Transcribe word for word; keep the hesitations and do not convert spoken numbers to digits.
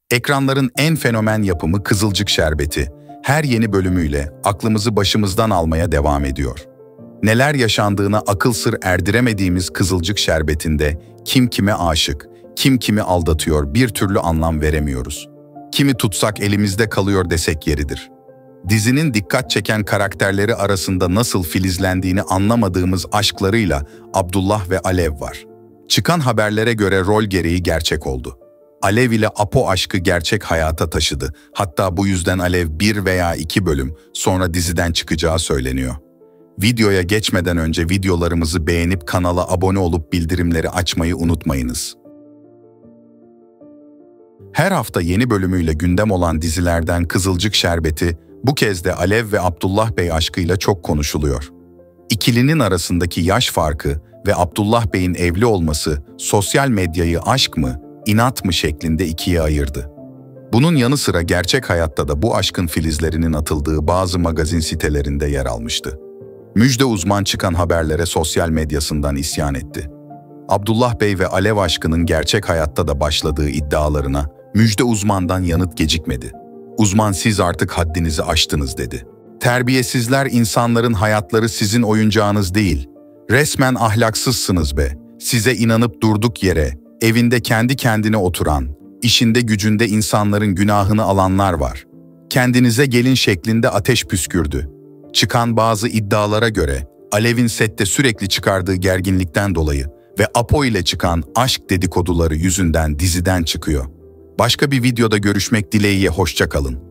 Ekranların en fenomen yapımı Kızılcık Şerbeti, her yeni bölümüyle aklımızı başımızdan almaya devam ediyor. Neler yaşandığına akıl sır erdiremediğimiz Kızılcık Şerbeti'nde kim kime aşık, kim kimi aldatıyor bir türlü anlam veremiyoruz. Kimi tutsak elimizde kalıyor desek yeridir. Dizinin dikkat çeken karakterleri arasında nasıl filizlendiğini anlamadığımız aşklarıyla Abdullah ve Alev var. Çıkan haberlere göre rol gereği gerçek oldu. Alev ile Apo aşkı gerçek hayata taşıdı. Hatta bu yüzden Alev bir veya iki bölüm sonra diziden çıkacağı söyleniyor. Videoya geçmeden önce videolarımızı beğenip kanala abone olup bildirimleri açmayı unutmayınız. Her hafta yeni bölümüyle gündem olan dizilerden Kızılcık Şerbeti, bu kez de Alev ve Abdullah Bey aşkıyla çok konuşuluyor. İkilinin arasındaki yaş farkı ve Abdullah Bey'in evli olması sosyal medyayı aşk mı, inat mı şeklinde ikiye ayırdı. Bunun yanı sıra gerçek hayatta da bu aşkın filizlerinin atıldığı bazı magazin sitelerinde yer almıştı. Müjde Uzman çıkan haberlere sosyal medyasından isyan etti. Abdullah Bey ve Alev aşkının gerçek hayatta da başladığı iddialarına Müjde Uzman'dan yanıt gecikmedi. Uzman siz artık haddinizi aştınız dedi. Terbiyesizler, insanların hayatları sizin oyuncağınız değil. Resmen ahlaksızsınız be. Size inanıp durduk yere, evinde kendi kendine oturan, işinde gücünde insanların günahını alanlar var. Kendinize gelin şeklinde ateş püskürdü. Çıkan bazı iddialara göre Alev'in sette sürekli çıkardığı gerginlikten dolayı ve Apo ile çıkan aşk dedikoduları yüzünden diziden çıkıyor. Başka bir videoda görüşmek dileğiyle hoşça kalın.